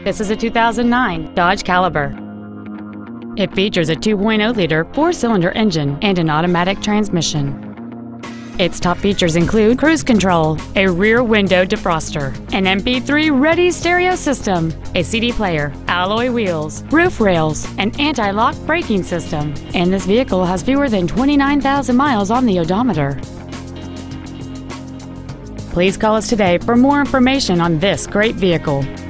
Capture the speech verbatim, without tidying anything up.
This is a two thousand nine Dodge Caliber. It features a two point oh liter four-cylinder engine and an automatic transmission. Its top features include cruise control, a rear window defroster, an M P three ready stereo system, a C D player, alloy wheels, roof rails, an anti-lock braking system, and this vehicle has fewer than twenty-nine thousand miles on the odometer. Please call us today for more information on this great vehicle.